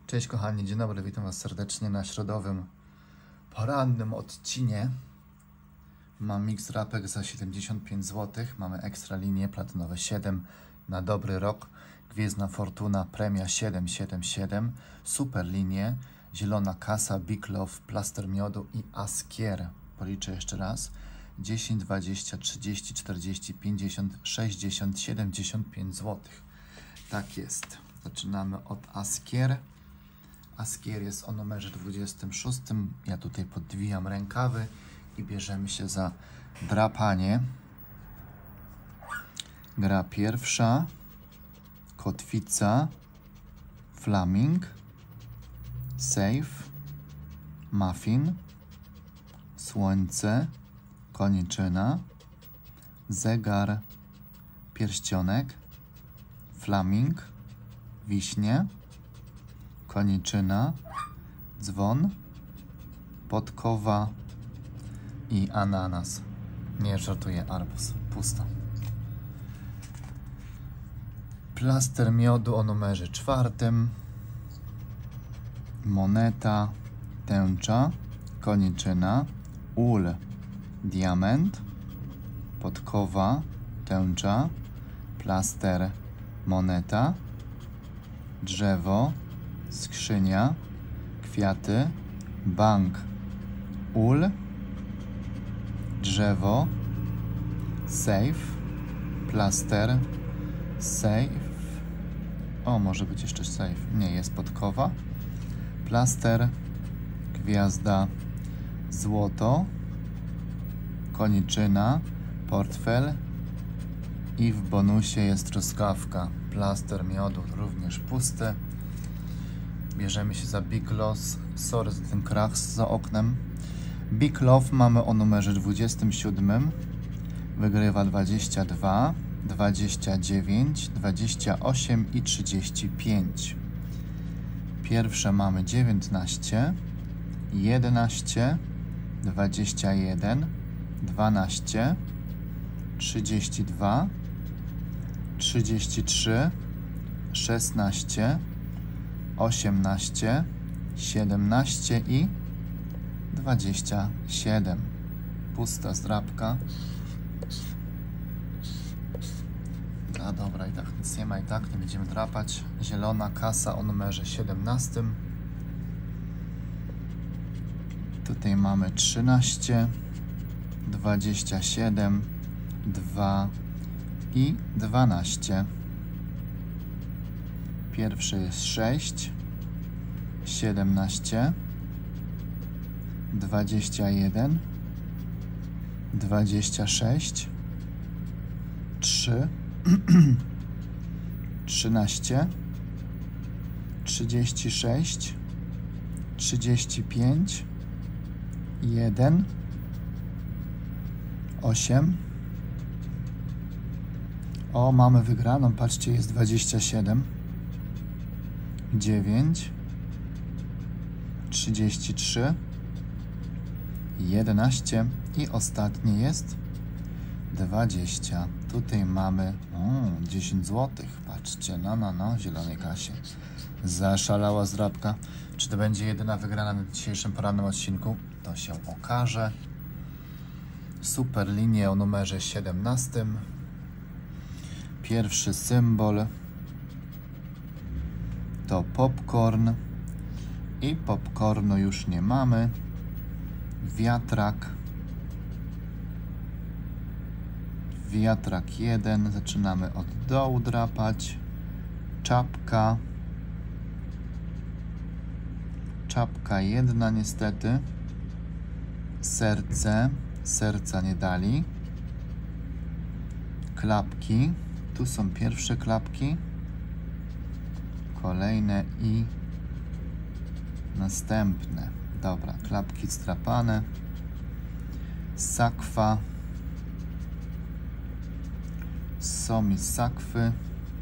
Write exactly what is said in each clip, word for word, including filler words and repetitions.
Cześć kochani, dzień dobry, witam Was serdecznie na środowym, porannym odcinie. Mam mix rapek za siedemdziesiąt pięć złotych, mamy ekstra linię, platynowe siedem na dobry rok, Gwiezdna Fortuna, premia siedem siedem siedem, super linie, zielona kasa, Big Love, plaster miodu i Askier. Policzę jeszcze raz, dziesięć, dwadzieścia, trzydzieści, czterdzieści, pięćdziesiąt, sześćdziesiąt, siedemdziesiąt pięć złotych. Tak jest, zaczynamy od Askier. Askier jest o numerze dwudziestym szóstym. Ja tutaj podwijam rękawy i bierzemy się za drapanie. Gra pierwsza, kotwica, flaming, safe, muffin, słońce, koniczyna, zegar, pierścionek, flaming, wiśnie, koniczyna, dzwon, podkowa i ananas. Nie żartuję, arbuz. Pusto. Plaster miodu o numerze czwartym, moneta, tęcza, koniczyna, ul, diament, podkowa, tęcza, plaster, moneta, drzewo, skrzynia, kwiaty, bank, ul, drzewo, safe, plaster, safe, o może być jeszcze safe, nie, jest podkowa, plaster, gwiazda, złoto, koniczyna, portfel i w bonusie jest truskawka, plaster miodu również pusty. Bierzemy się za Big Love, sorry za ten krach za oknem. Big Love mamy o numerze dwudziestym siódmym, wygrywa dwadzieścia dwa, dwadzieścia dziewięć, dwadzieścia osiem i trzydzieści pięć. Pierwsze mamy dziewiętnaście, jedenaście, dwadzieścia jeden, dwanaście, trzydzieści dwa, trzydzieści trzy, szesnaście, osiemnaście, siedemnaście i dwadzieścia siedem. Pusta zdrabka. A dobra, i tak nic nie ma, i tak nie będziemy drapać. Zielona kasa o numerze siedemnastym. Tutaj mamy trzynaście, dwadzieścia siedem, dwa i dwanaście. Pierwszy jest sześć, siedemnaście, dwadzieścia jeden, dwadzieścia sześć, trzy, trzynaście, trzydzieści sześć, trzydzieści pięć, jeden, osiem. O, mamy wygraną, patrzcie, jest dwadzieścia siedem. dziewięć, trzydzieści trzy, jedenaście i ostatnie jest dwadzieścia. Tutaj mamy o, dziesięć złotych. Patrzcie, no, no, no, zielonej kasie. Zaszalała zdrabka. Czy to będzie jedyna wygrana na dzisiejszym porannym odcinku? To się okaże. Super linie o numerze siedemnastym. Pierwszy symbol to popcorn i popcornu już nie mamy. Wiatrak, wiatrak jeden, zaczynamy od dołu drapać. Czapka, czapka jedna niestety. Serce, serca nie dali. Klapki, tu są pierwsze klapki, kolejne i następne. Dobra, klapki strapane. Sakwa. Są mi sakwy.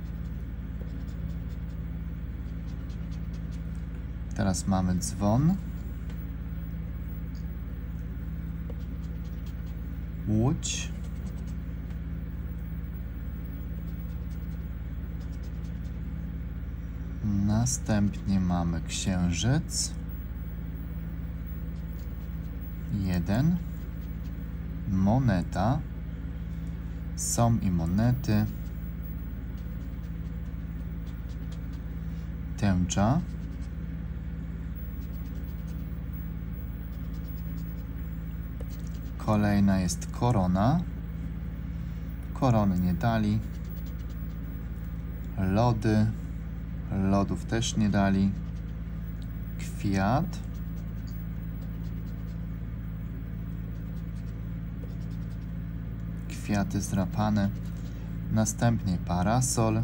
Teraz mamy dzwon. Łódź. Następnie mamy księżyc. Jeden. Moneta. Są i monety. Tęcza. Kolejna jest korona. Korony nie dali. Lody. Lodów też nie dali. Kwiat. Kwiaty zdrapane. Następnie parasol.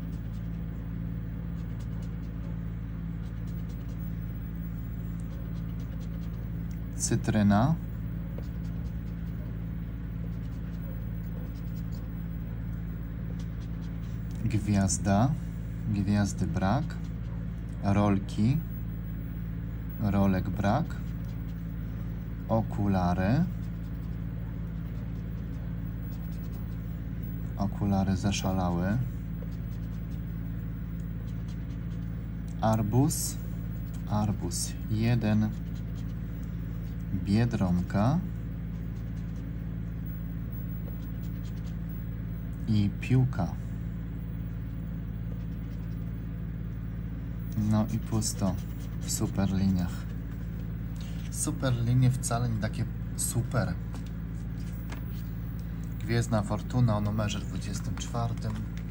Cytryna. Gwiazda. Gwiazdy brak. Rolki. Rolek brak. Okulary. Okulary zaszalały. Arbuz. Arbuz jeden. Biedronka. I piłka. No i pusto w super liniach. Super linie wcale nie takie super. Gwiezdna Fortuna o numerze dwudziestym czwartym.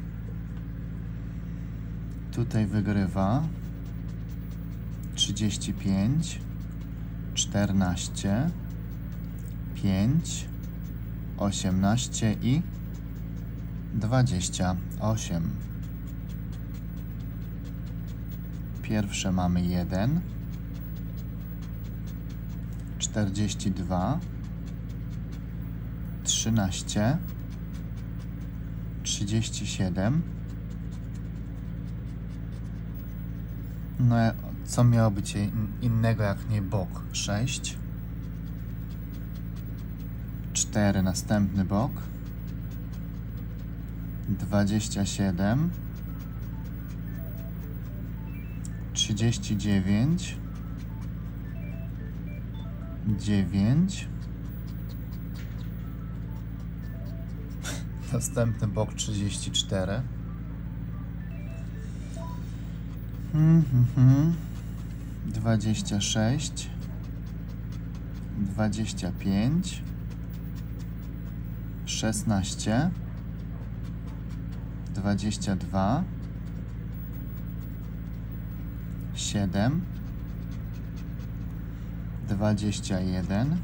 Tutaj wygrywa trzydzieści pięć, czternaście, pięć, osiemnaście i dwadzieścia osiem. Pierwsze mamy jeden, czterdzieści dwa, trzynaście, trzydzieści siedem. No, co miało być innego jak nie bok? sześć, cztery, następny bok, dwadzieścia siedem, trzydzieści dziewięć, dziewięć, następny bok trzydzieści cztery, dwadzieścia sześć, dwadzieścia pięć, szesnaście, dwadzieścia dwa, siedem, dwadzieścia jeden,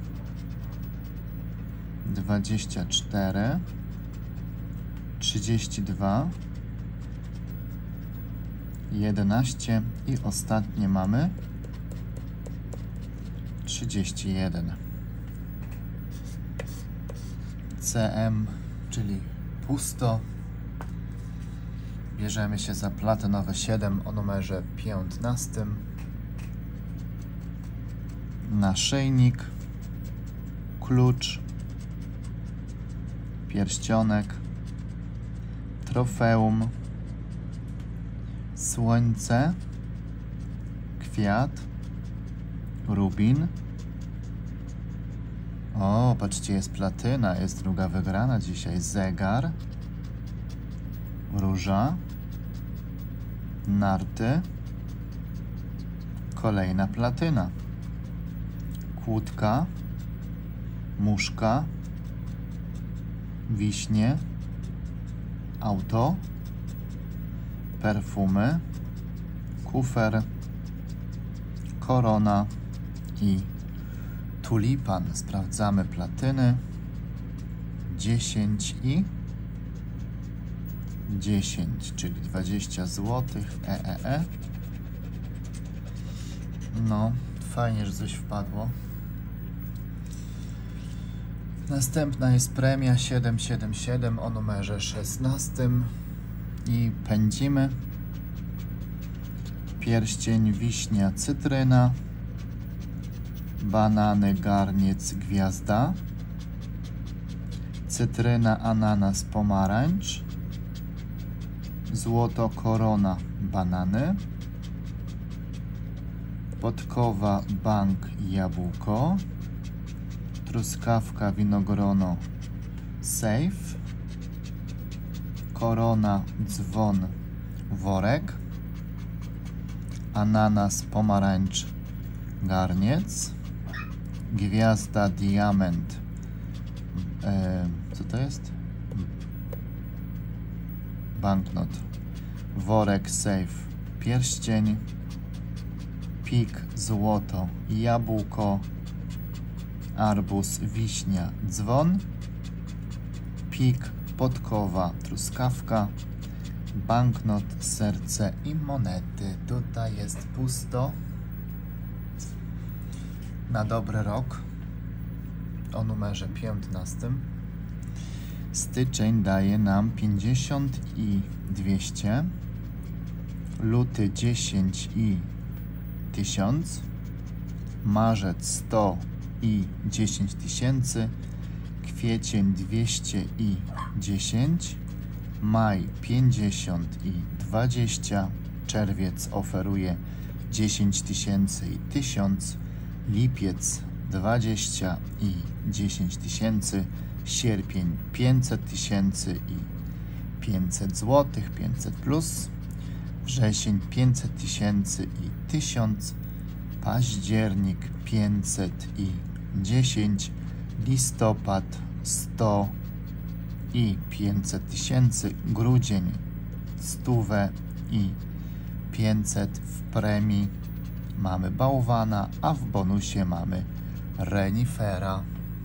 dwadzieścia cztery, trzydzieści dwa, jedenaście i ostatnie mamy trzydzieści jeden. C M, czyli pusto. Bierzemy się za platynowe siedem o numerze piętnastym. Naszyjnik, klucz, pierścionek, trofeum, słońce, kwiat, rubin. O, patrzcie, jest platyna, jest druga wygrana dzisiaj. Zegar, róża, narty, kolejna platyna, kłódka, muszka, wiśnie, auto, perfumy, kufer, korona i tulipan. Sprawdzamy platyny. dziesięć i dziesięć, czyli dwadzieścia złotych. E, e, e. No, fajnie, że coś wpadło. Następna jest premia siedem siedem siedem o numerze szesnastym i pędzimy. Pierścień, wiśnia, cytryna, banany, garniec, gwiazda, cytryna, ananas, pomarańcz, złoto, korona, banany, podkowa, bank, jabłko, truskawka, winogrono, safe, korona, dzwon, worek, ananas, pomarańcz, garniec, gwiazda, diament, e, co to jest? Banknot, worek, safe, pierścień, pik, złoto, jabłko, arbuz, wiśnia, dzwon, pik, podkowa, truskawka, banknot, serce i monety. Tutaj jest pusto. Na dobry rok o numerze piętnastym. Styczeń daje nam pięćdziesiąt i dwieście, luty dziesięć i tysiąc, marzec sto i dziesięć tysięcy, kwiecień dwieście i dziesięć, maj pięćdziesiąt i dwadzieścia, czerwiec oferuje dziesięć tysięcy i tysiąc, lipiec dwadzieścia i dziesięć tysięcy, sierpień pięćset tysięcy i pięćset złotych, pięćset plus, wrzesień pięćset tysięcy i tysiąc, październik pięćset i dziesięć, listopad sto i pięćset tysięcy, grudzień stówę i pięćset. W premii mamy bałwana, a w bonusie mamy renifera.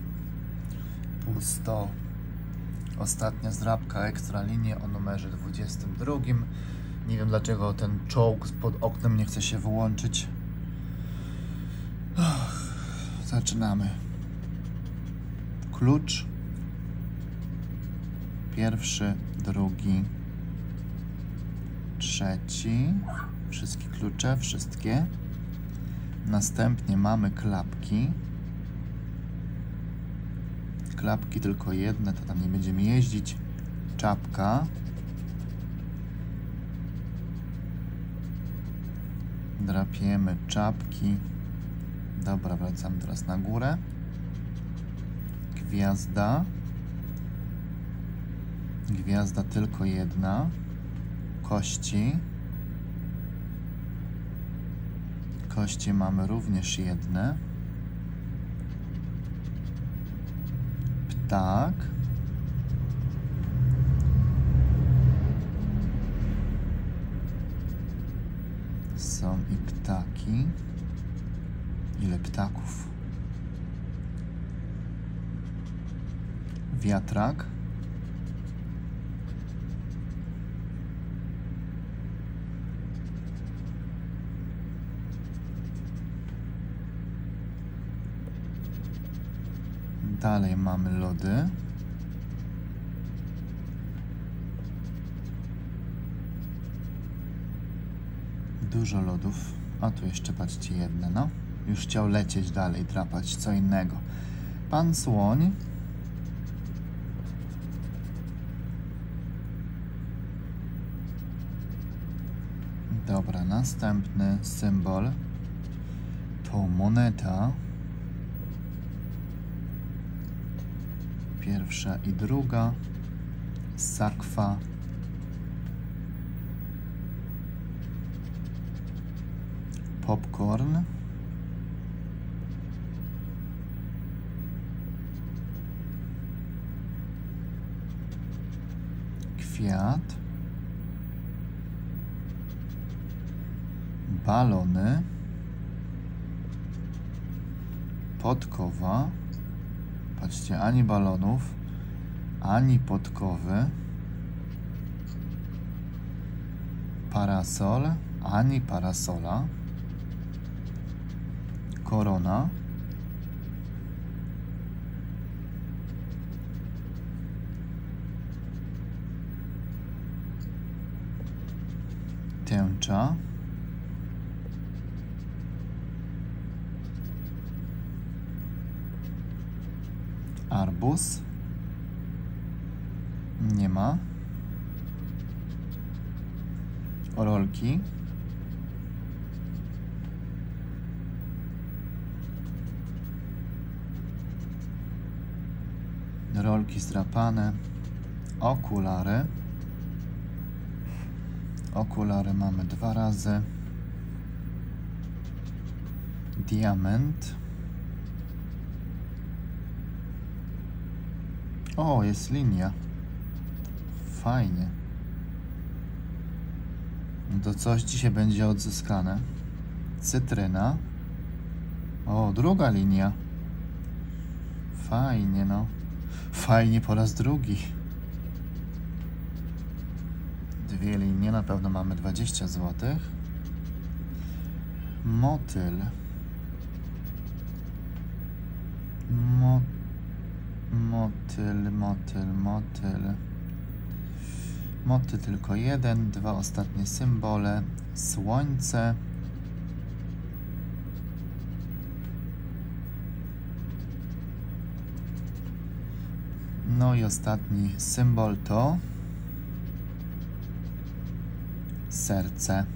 Pusto. Ostatnia zdrabka ekstra linie o numerze dwudziestym drugim. Nie wiem dlaczego ten czołg pod oknem nie chce się wyłączyć. Uch, zaczynamy. Klucz. Pierwszy, drugi, trzeci. Wszystkie klucze, wszystkie. Następnie mamy klapki. Klapki tylko jedne, to tam nie będziemy jeździć. Czapka. Drapiemy czapki. Dobra, wracamy teraz na górę. Gwiazda. Gwiazda tylko jedna. Kości. Kości mamy również jedne. Ptak. Są i ptaki. Ile ptaków? Wiatrak. Dalej mamy lody. Dużo lodów. A tu jeszcze patrzcie jedne, no. Już chciał lecieć dalej, drapać co innego. Pan słoń. Dobra, następny symbol to moneta. Pierwsza i druga. Sakwa. Popcorn. Kwiat. Balony. Podkowa. Patrzcie, ani balonów, ani podkowy. Parasol, ani parasola. Korona. Tęcza. Arbuz. Nie ma. Rolki. rolki zdrapane, okulary. Okulary mamy dwa razy. Diament. O, jest linia. Fajnie. To coś dzisiaj będzie odzyskane. Cytryna. O, druga linia. Fajnie, no. Fajnie po raz drugi. Dwie linie, na pewno mamy dwadzieścia złotych. Motyl. Mo motyl, motyl, motyl. Motyl tylko jeden, dwa ostatnie symbole. Słońce. No i ostatni symbol to serce.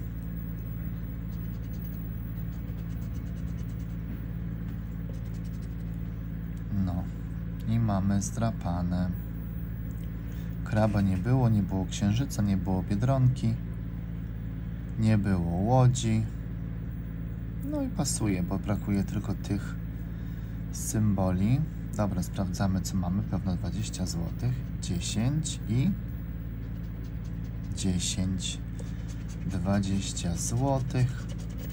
No i mamy zdrapane. Kraba nie było, nie było księżyca, nie było biedronki, nie było łodzi. No i pasuje, bo brakuje tylko tych symboli. Dobra, sprawdzamy, co mamy. Pewno dwadzieścia złotych. dziesięć i dziesięć. dwadzieścia złotych.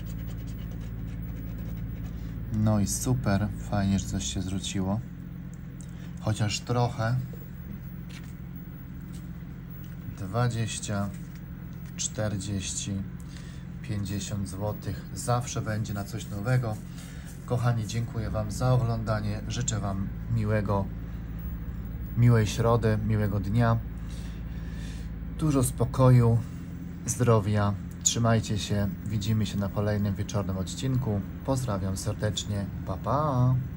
No i super. Fajnie, że coś się zwróciło. Chociaż trochę. dwadzieścia, czterdzieści, pięćdziesiąt złotych. Zawsze będzie na coś nowego. Kochani, dziękuję Wam za oglądanie. Życzę Wam miłego, miłej środy, miłego dnia. Dużo spokoju, zdrowia. Trzymajcie się. Widzimy się na kolejnym wieczornym odcinku. Pozdrawiam serdecznie. Pa, pa!